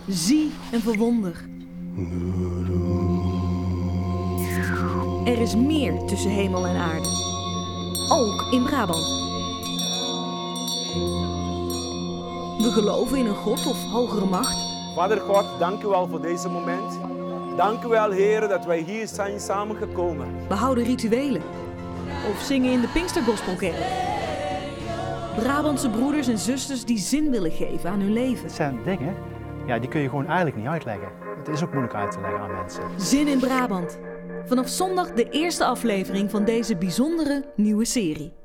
Zie en verwonder. Er is meer tussen hemel en aarde. Ook in Brabant. We geloven in een God of hogere macht. Vader God, dank u wel voor deze moment. Dank u wel, Heer, dat wij hier zijn samengekomen. We houden rituelen. Of zingen in de Pinkstergospelkerk. Brabantse broeders en zusters die zin willen geven aan hun leven. Het zijn dingen, die kun je gewoon eigenlijk niet uitleggen. Het is ook moeilijk uit te leggen aan mensen. Zin in Brabant. Vanaf zondag de eerste aflevering van deze bijzondere nieuwe serie.